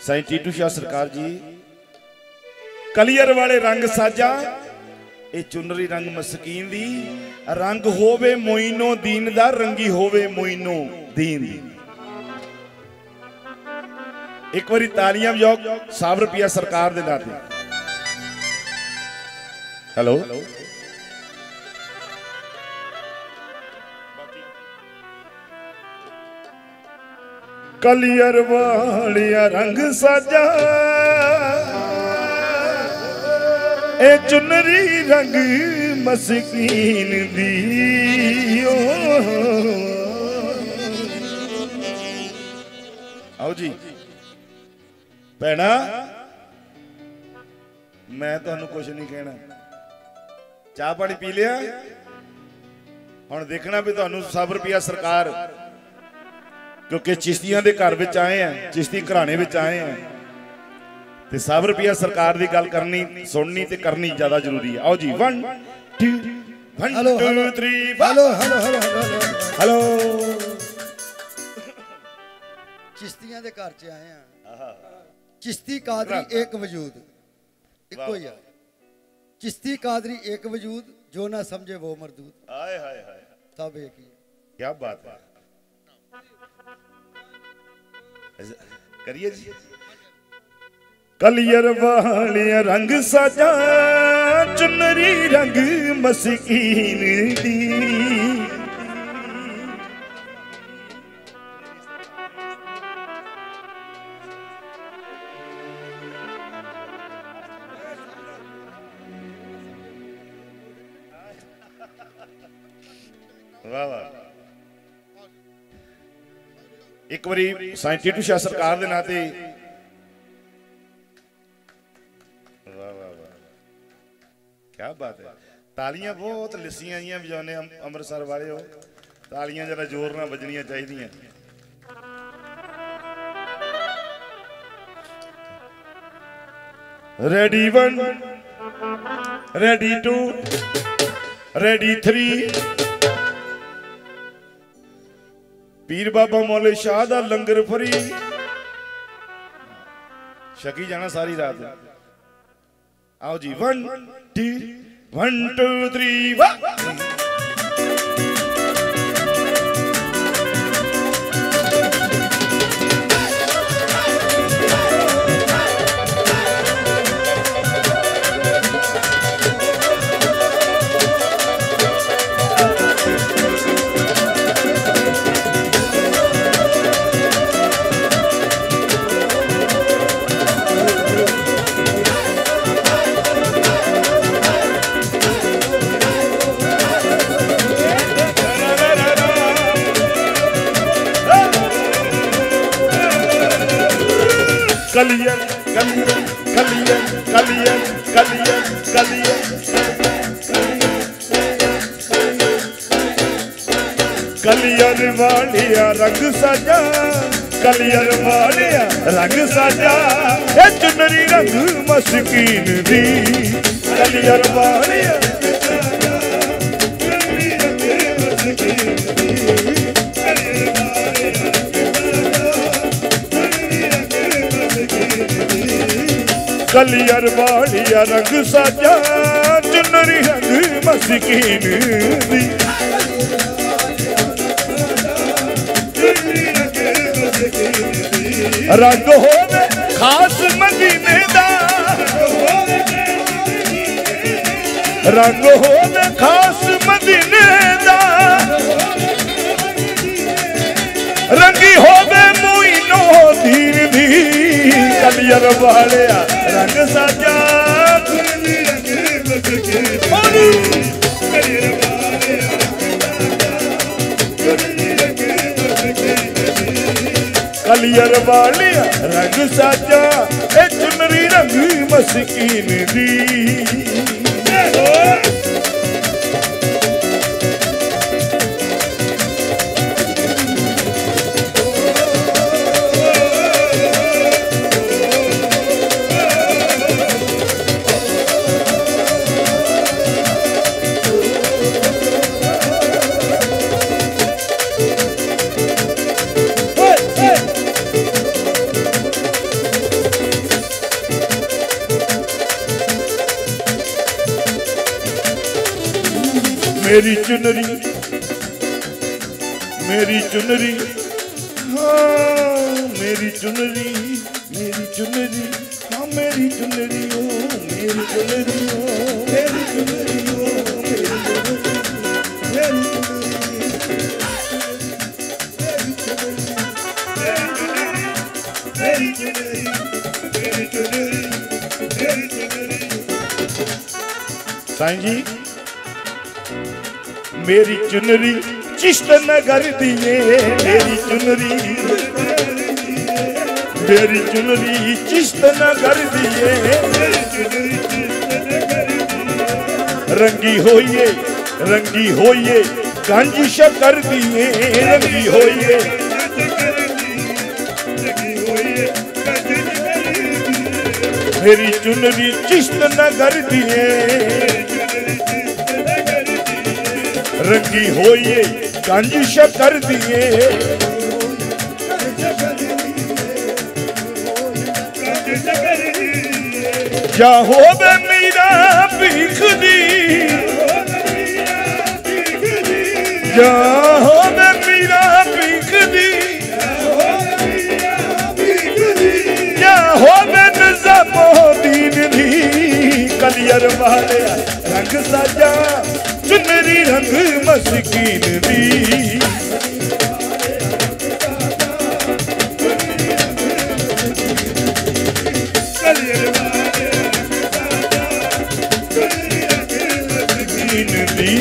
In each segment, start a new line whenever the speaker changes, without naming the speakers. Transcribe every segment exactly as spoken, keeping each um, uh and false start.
साईं टीटू शाह सरकार जी कलियर वाले रंग साजा ए चुनरी रंग मस्कीन दी रंग होवे मोइनो दीन दा रंगी होवे मोइनो दीन दी। एक बारी तालियां योग सौ रुपया सरकार दे नाते। हेलो कलियर वालिया रंग साजा ए चुनरी रंग मस्कीन दी आओ जी भैना मैं तुहानू कुछ नहीं कहना। चाह पानी पी लिया हुण देखना भी तुहानू सौ रुपया सरकार क्योंकि चिश्तियां दे घर विच आए हैं चिश्ती घराने विच आए हैं ते सौ रुपया सरकार की गल करनी सुननी ते करनी ज्यादा जरूरी है। आओ जी one two one two three hello hello hello hello
चिश्तियां दे घर च आए हैं चिश्ती कादरी एक वजूद इको ही है चिश्ती कादरी एक वजूद जो ना समझे वो मरदूद
हाय हाय हाय
सब एक ही।
क्या बात है करिए जी। कलियर वालिया रंग साजा चुनरी रंग मस्कीन दी वाह वाह। एक बारी साईं टीटू शाह सरकार दे नाते वाह वाह वाह क्या बात है। तालियां बहुत लिसियां ही बजाने अमृतसर वाले हो तालियां जरा जोर ना बजनियां चाहिए। Ready one ready two ready three पीर बाबा मौले शाह दा लंगर फरी शकी जाना सारी रात। आओ जी one two one two three Kaliyar Kaliyar Kaliyar Kaliyar Kaliyar Kaliyar Kaliyar वालिया रंग साजा कलियर वालिया रंग साजा ए चुनरी रंग मस्कीन दी कलियर वालिया कलियर वालिया रंग साजा चुनरी रंग मस्कीन दी रंग होवे खास मदीने दा रंग होवे खास मदीने दा रंगी होवे मोइनो दीन दी कलियर वालिया रंग साजा कलियर वालिया रंग साजा ए चुनरी रंग मस्कीन दी। मेरी चुनरी मेरी चुनरी हाँ मेरी चुनरी मेरी चुनरी हाँ मेरी चुनरी ओ मेरी चुनरी ओ मेरी चुनरी ओ मेरी चुनरी साईं जी मेरी चुनरी चिश्त नगर दिए मेरी चुनरी मेरी चुनरी चिश्त नगर दिए रंगी होइए रंगी होइए गंज शकर दिए रंगी होइए मेरी चुनरी चिश्त नगर दिए रंगी होइए गंज शकर दिए जा हो बे मीरा भीख दी जा हो बे मीरा भीख दी जा हो बे निज़ामुद्दीन दी कलियर वाले रंग साजा चुनरी रंग मस्कीन दी कलियर वाले रंग दी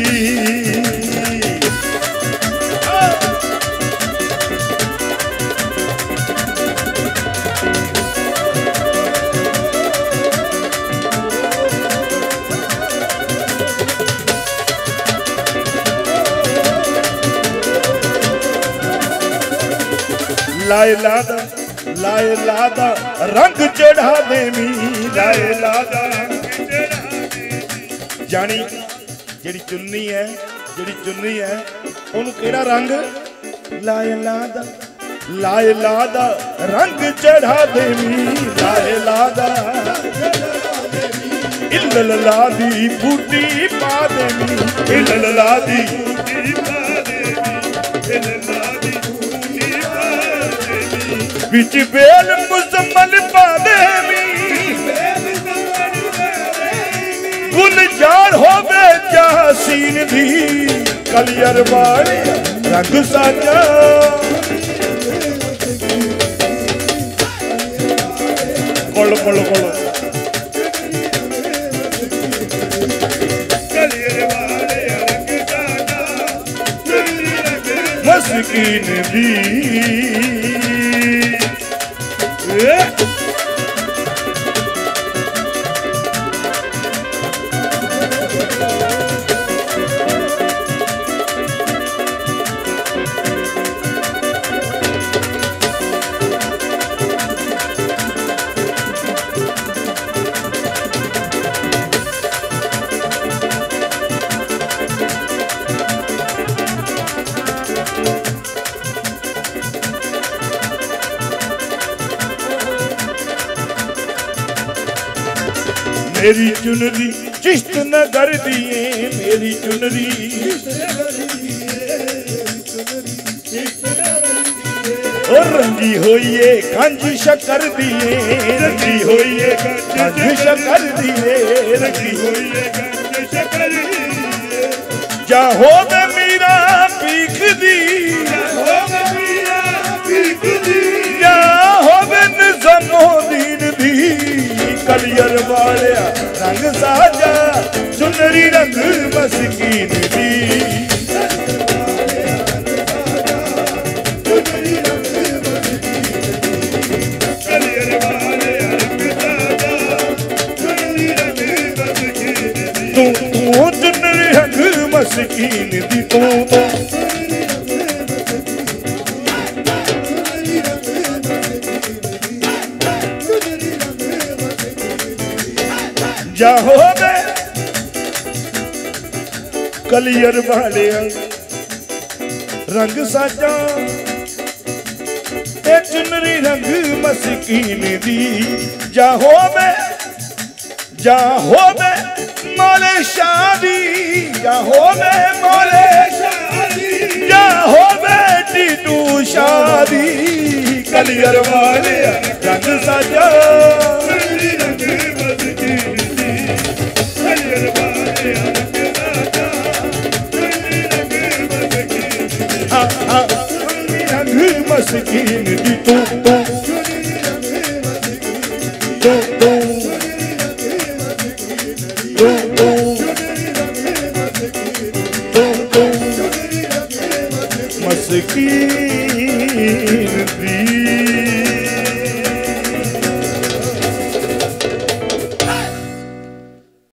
लाए लादा लाए लादा रंग चढ़ा देवी लाए लादा जानी जेड़ी चुन्नी है जेड़ी चुन्नी है उन्होंने केड़ा रंग लाए लादा लाए लादा रंग चढ़ा देवी लाए लादा इल्लल्ला दी बूटी पा देवी इल्लल्ला दी बिच बेल मुजम्मल पा देवी गुलजार होवे जासीन दी कलियर वाले रंग साजा कोलो कोलो कोलो कलियर वाले रंग साजा मस्कीन दी मेरी चुनरी चिश्त नगर दिए मेरी चुनरी और रंगी होइए गंज शकर दिए रंगी होइए गंज शकर दिए रंगी होइए गंज शकर दिए जा हो बे मीरा भीख दी जा हो बे निज़ामुद्दीन दी कलियर वाले रंग साजा चुनरी रंग मस्कीन दी तू तू चुनरी रंग मस्कीन दी तू तो जा हो बे कलियर वाले रंग साजा ए चुनरी रंग मस्कीन दी जा हो बे जा हो बे मोले शादी या होवे मोले शादी या होवे टीटू शादी कलियर वाले रंग साजा रंग मस्की कलियर वाले रंग मस्कीन दी तू तू तू तू तू तू मस्कीन